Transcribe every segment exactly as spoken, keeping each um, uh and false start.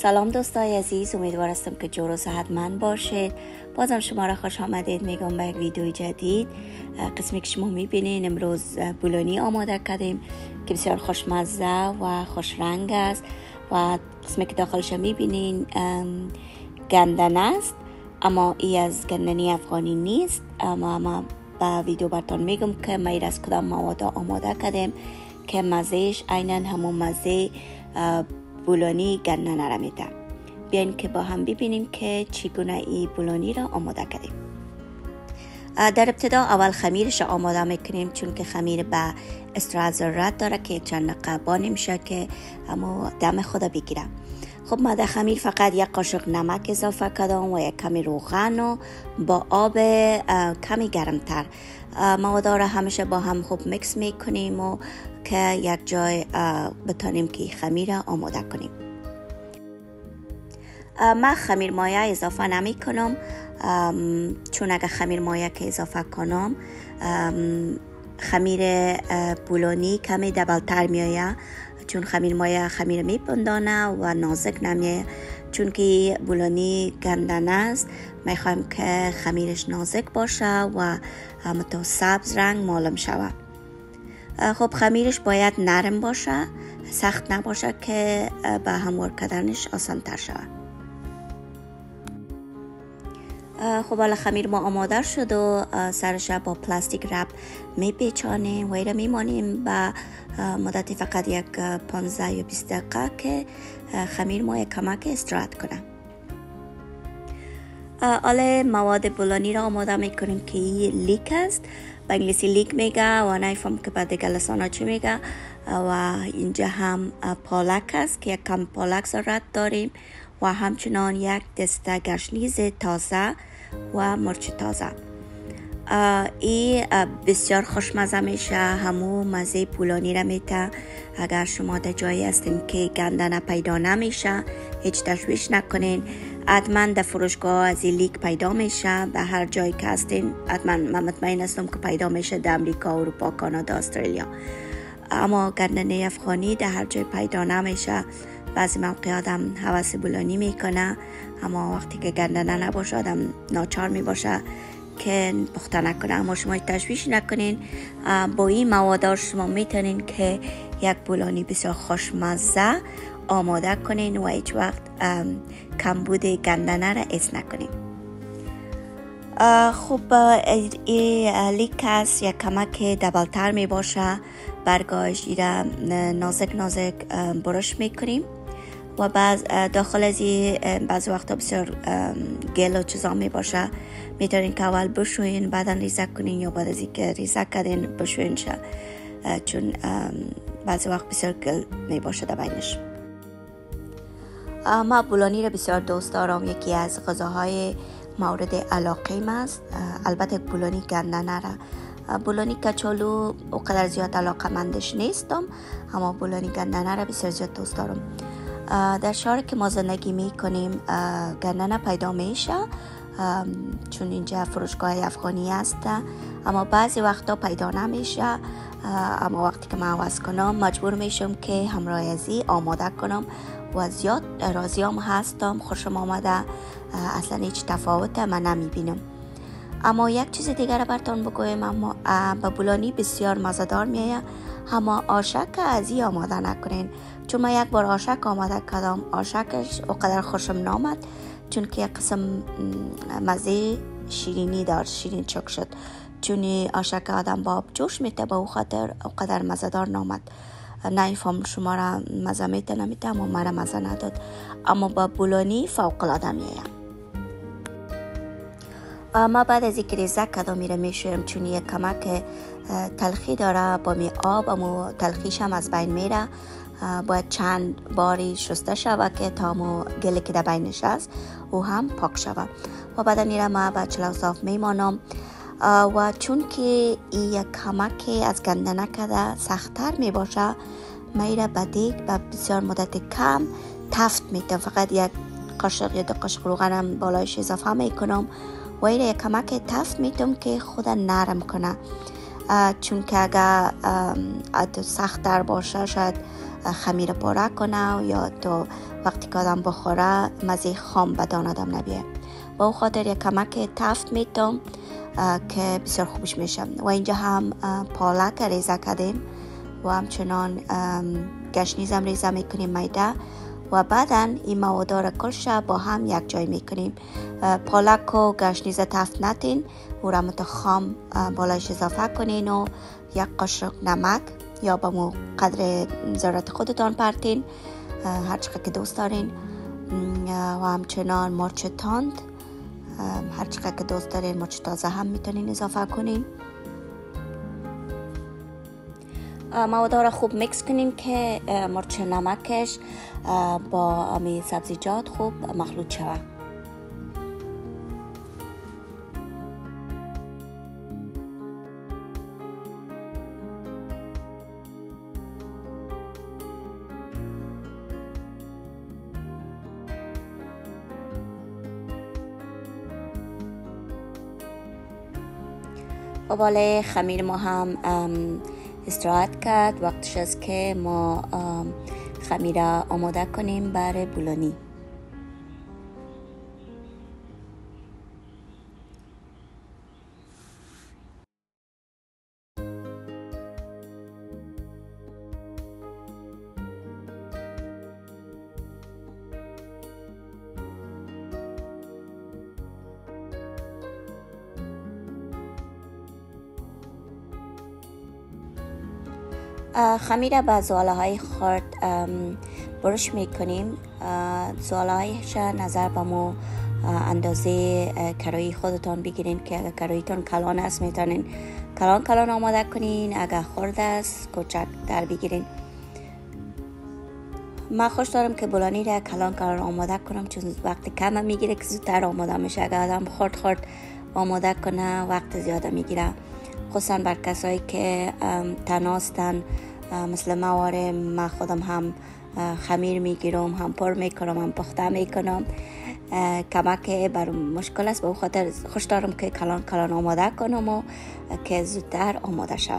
سلام دوستای عزیز، امیدوار هستم که جور و صحتمند باشید. بازم شما را خوش آمدید میگم به یک ویدیوی جدید. قسمی که شما میبینین امروز بولونی آماده کردیم که بسیار خوشمزه و خوش رنگ است و قسمی که داخلش میبینین گندنه است، اما ای از گندنی افغانی نیست. اما ما با ویدیو براتون میگم که ما از کدام مواد آماده کردیم که مزهش عیناً همون مزه بولونی گندنه را میده. بیاین که با هم ببینیم که چگونه ای بولونی را آماده کردیم. در ابتدا اول خمیرش را آماده میکنیم، چون که خمیر به استراحت ضرورت داره که چند دقیقه نمیشه که اما دم خود بگیره. خب ما در خمیر فقط یک قاشق نمک اضافه کردم و یک کمی روغن و با آب کمی گرمتر. مواد را همیشه با هم خوب میکس میکنیم و که یک جای بتانیم که خمیر را آماده کنیم. من خمیر مایه اضافه نمی کنم، چون اگر خمیر مایه که اضافه کنم خمیر بولونی کمی دبلتر میآید، چون خمیر مایه خمیر میپندانه و نازک نمیه. چون که بولونی گندنه است، میخوایم که خمیرش نازک باشه و متو سبز رنگ معلوم شود. خب خمیرش باید نرم باشه، سخت نباشه که به هموار کردنش آسان تر شود. خب حالا خمیر ما آماده شد و سرش با پلاستیک رپ میپیچانیم و ایره میمانیم به مدت فقط یک پانزده یا بیست دقیقه که خمیر ما یک کمک استراحت کنه. حالا مواد بولونی را آماده میکنیم که لیک است. به انگلیسی لیک میگه و نایفهم که به دیگه لسانا چی میگه. و اینجا هم پالک است که یک کم پالک ضرورت داریم و همچنان یک دسته گشنیز تازه و مرچ تازه. ای بسیار خوشمزه میشه، همو مزه بولونی را میده. اگر شما در جایی هستین که گندنه پیدا نمیشه هیچ تشویش نکنین، حتما در فروشگاه از لیک پیدا میشه. به هر جایی که هستین حتما من مطمئن هستم که پیدا میشه، در امریکا، اروپا، کانادا، استرالیا. اما گندنه افغانی در هر جای پیدا نمیشه. بعضی موقع آدم حوث بولونی میکنه، اما وقتی که گندنه نباشه آدم ناچار میباشه که پخته نکنه. اما شما تشویش نکنین، با این مواد شما میتونین که یک بولونی بسیار خوشمزه آماده کنین و هیچ وقت کمبود گندنه را حس نکنین. خب این لیک است یک کمک دبلتر می باشه. برگاش ایره نازک نازک برش میکنیم و بعض داخل از بعض وقتا بسیار گل و چیزا می باشه. میتونین که اول بشوین بعدا ریزه کنین یا بعد از اینکه ریزه کردین بشوین شه، چون بعضی وقت بسیار گل می باشه در بینش. ما بولونی را بسیار دوست دارم، یکی از غذاهای مورد علاقه ما است. البته بولونی گندنه را، بولونی کچالو اونقدر زیاد علاقه مندش نیستم، اما بولونی گندنه را بسیار زیاد دوست دارم. در شهر که ما زندگی می کنیم گندنه پیدا میشه، چون اینجا فروشگاه افغانی است، اما بعضی وقتا پیدا نمیشه. اما وقتی که من عوض کنم مجبور میشم که همراهی آماده کنم و زیاد راضیم هستم، خوشم آمده، اصلا هیچ تفاوت من نمیبینم. اما یک چیز دیگر را براتون بگویم، اما با بولونی بسیار مزه‌دار میآید، اما آشک از این آماده نکنین، چون من یک بار آشک آماده کردم، آشکش اونقدر خوشم نامد، چون که یک قسم مزه شیرینی داشت، شیرین چک شد. چون آشک آدم با آب جوش میته، با او خاطر اونقدر مزه‌دار نامد. نایفهم شما را مزه میته نمیته، اما مرا مزه نداد. اما با بولونی فوق العاده میآید. ما بعد از اینکه ریزه کردم میره میشویم، چون یک کمک تلخی داره با می آب، اما تلخیش هم از بین میره. باید چند باری شسته شود که تا مو گلی که در بینش است او هم پاک شود. و بعد میره ما با چلو صاف میمانم و چون که این یک کمک از گندنه کده سختتر میباشه، میره با دیگ با بسیار مدت کم تفت میتم. فقط یک قاشق یا دو قاشق روغنم بالایش اضافه میکنم و این یک کمک تفت میتم که خود نرم کنه. چون که اگر سخت در باشه شاید خمیر پاره کنه یا تو وقتی که آدم بخوره مزه خام بدان آدم نبیه. با او خاطر یک کمک تفت میتم که بسیار خوبش میشه. و اینجا هم پالک ریزه کردیم و همچنان گشنیز هم ریزه میکنیم میده و بعدا این مواد را کلش با هم یک جای میکنیم. پالک و گشنیز تفت نتین و را مت خام بالایش اضافه کنین و یک قاشق نمک یا با مو قدر ضرورت خودتان پرتین هر چقدر که دوست دارین و همچنان مرچ تند هر چقدر که دوست دارین مرچ تازه هم میتونین اضافه کنین. مواد را خوب میکس کنین که مرچ نمکش با امی سبزیجات خوب مخلوط شود. و بالای خمیر ما هم استراحت کرد. وقتش است که ما خمیر آماده کنیم برای بولونی. خمیر با زواله های خرد برش میکنیم. زواله هایش نظر به مو اندازه کروی خودتان بگیرین که اگر کرویتان کلان است میتونین کلان کلان آماده کنین، اگر خرد است کوچک در بگیرین. من خوش دارم که بولانی را کلان کلان آماده کنم چون وقت کم میگیره که زودتر آماده میشه. اگر آدم خرد خرد آماده کنه وقت زیاده میگیره، خصوصا بر کسایی که تناستن مثل مواره. من خودم هم خمیر میگیرم، هم پر میکنم، هم پخته میکنم. کمک بر مشکل است. به اون خاطر خوش دارم که کلان کلان آماده کنم و که زودتر آماده شود.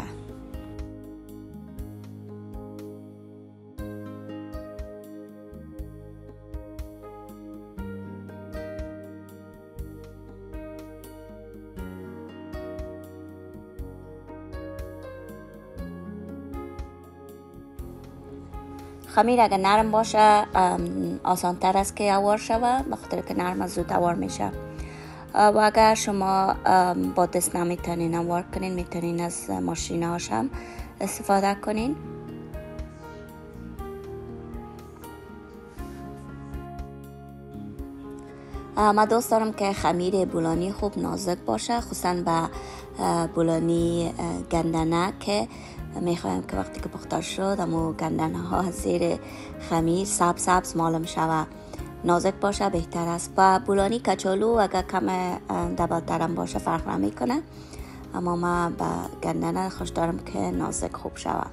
خمیر اگر نرم باشه آسان تر است که اوار شود، بخاطر که نرم زود اوار میشه. و اگر شما با دست نمیتونین اوار کنین میتونین از ماشین هاش هم استفاده کنین. من دوست دارم که خمیر بولانی خوب نازک باشه، خصوصا به بولانی گندنه که میخوایم که وقتی که پخته شد اما گندنه ها زیر خمیر سبز سبز معلوم شود، نازک باشه بهتر است. و بولانی کچالو اگر کم دباترم باشه فرق نمیکنه، اما من به گندنه خوش دارم که نازک خوب شود.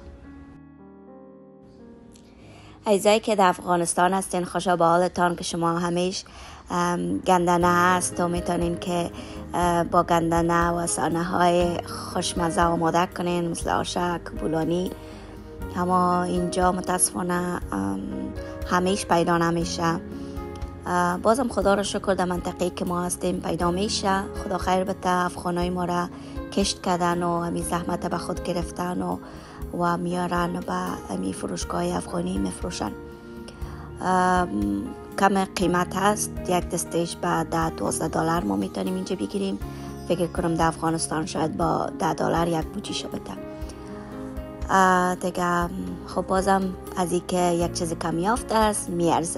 عزیزایی که در افغانستان هستین خوشا به حالتان که شما همیش گندنه هست و میتونین که با گندنه و سانه های خوشمزه آماده کنین مثل آشک، بولانی. اما اینجا متاسفانه همیش پیدا نمیشه. بازم خدا رو شکر در منطقه که ما هستیم پیدا میشه. خدا خیر بده. افغانای ما را کشت کردن و همی زحمت به خود گرفتن و و میارن و به همی فروشگاه افغانی میفروشن. کم قیمت هست، یک دستش به ده دوازده دلار ما میتونیم اینجا بگیریم. فکر کنم در افغانستان شاید با ده دلار یک بوجیشو بده دیگه. خب بازم از این که یک چیز کم یافته است میارزه.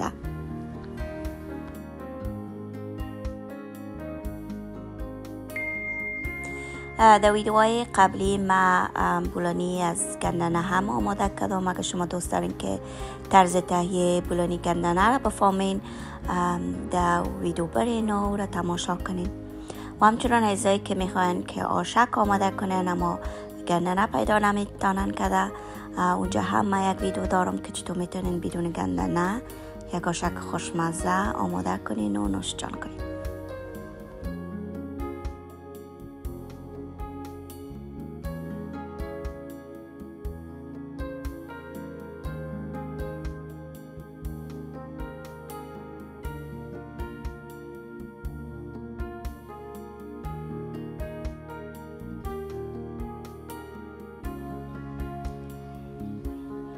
در ویدیوهای قبلی ما بولانی از گندنه هم آماده کردم. اگر شما دوست دارین که طرز تهیه بولانی گندنه را بفهمین در ویدیو برین و را تماشا کنین. و همچنان عزیزایی که میخواین که آشک آماده کنن اما گندنه پیدا نمیتونن کده، اونجا هم ما یک ویدیو دارم که چطور میتونین بدون گندنه یک آشک خوشمزه آماده کنین و نوش جان کنین.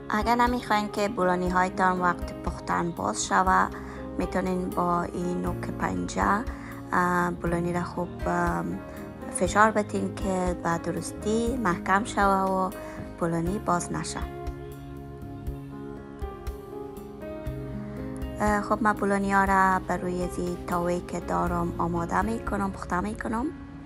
اگر نمیخواین که بولانی هایتان وقت پختن باز شوه، میتونین با این نوک پنجه بولانی را خوب فشار بتین که به درستی محکم شوه و بولانی باز نشه. خب من بولانی ها را بر روی زی تاوی که دارم آماده میکنم، پخته میکنم.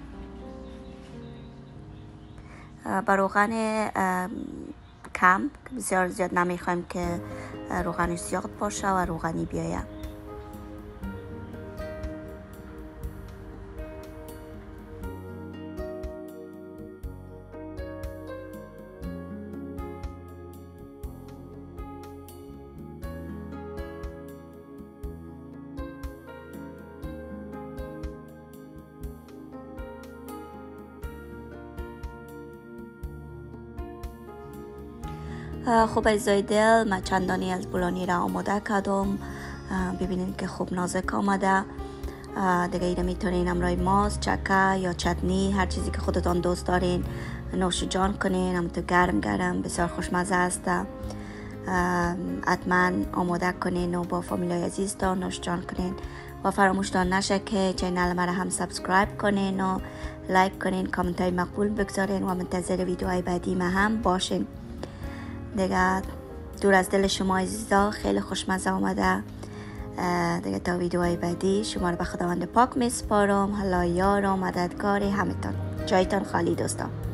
با روغن کم، بسیار زیاد نمیخوایم که روغنش زیاد باشه و روغنی بیاید. خوب عزیزای دل، من چندانی از بولانی را آماده کردم. ببینید که خوب نازک آمده. دیگه ایره میتونین همراه ماست، چکه یا چتنی، هر چیزی که خودتان دوست دارین نوش جان کنین. همونطور گرم گرم بسیار خوشمزه است. حتما آماده کنین و با فامیلای عزیزتان نوش جان کنین و فراموشتان نشه که چینل مرا هم سابسکرایب کنین و لایک کنین، کامنت های مقبول بگذارین و منتظر ویدیوهای بعدی ما هم باشین. دیگه دور از دل شما عزیزا، خیلی خوشمزه آمده. دیگه تا ویدیوهای بعدی شما رو به خداوند پاک میسپارم. الله یار و مددگار همتان. جایتان خالی دوستان.